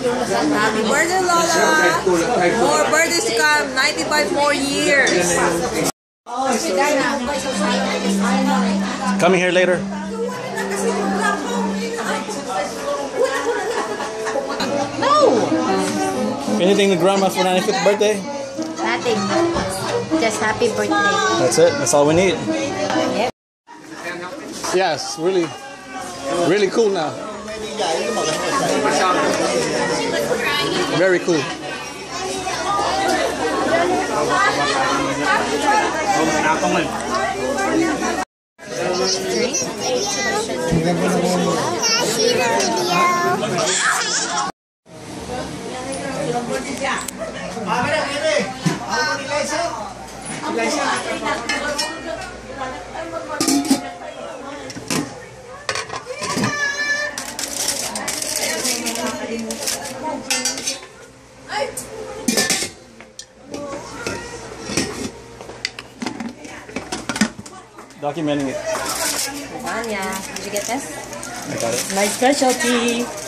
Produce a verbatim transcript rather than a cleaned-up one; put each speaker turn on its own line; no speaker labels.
Happy birthday, Lola! More birthdays to come. ninety-five more years.
Coming here later.
No!
Anything to grandma for ninety-fifth birthday?
Nothing. Just happy birthday.
That's it. That's all we need.
Yep.
Yes, really, really cool now. Very cool. Documenting it.
Anya, did you get this?
I got it.
My specialty.